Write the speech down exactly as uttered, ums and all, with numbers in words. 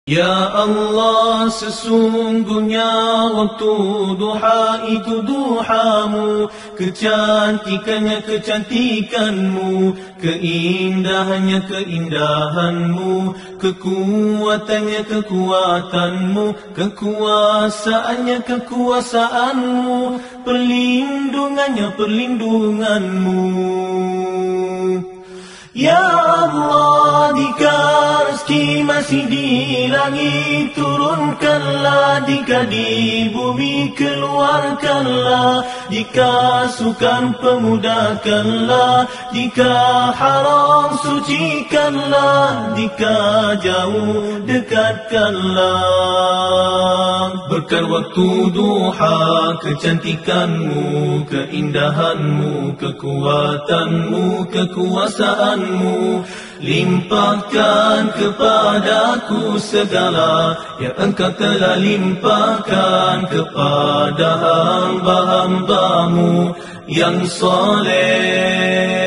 Ya Allah, sesungguhnya waktu duha itu duhamu, kecantikannya kecantikanmu, keindahannya keindahanmu, kekuatannya kekuatanmu, kekuasaannya kekuasaanmu, perlindungannya perlindunganmu. Ya Allah, jika rezeki masih di langit turunkanlah, jika di bumi keluarkanlah, jika sukar pemudahkanlah, jika haram sucikanlah, jika jauh dekatkanlah. Berkat waktu duha, kecantikanmu, keindahanmu, kekuatanmu, kekuasaanmu, limpahkan kepadaku segala yang engkau telah limpahkan kepada hamba-hambamu yang soleh.